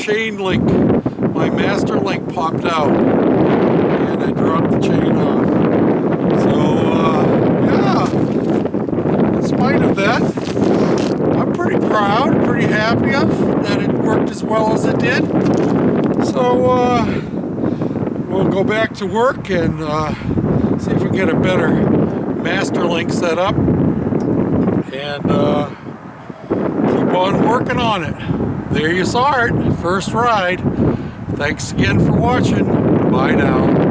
chain link, my master link popped out, and I dropped the chain off. So, yeah, in spite of that, I'm pretty proud, pretty happy that it worked as well as it did. So, we'll go back to work and see if we get a better master link set up, and keep on working on it. There you saw it, first ride. Thanks again for watching. Bye now.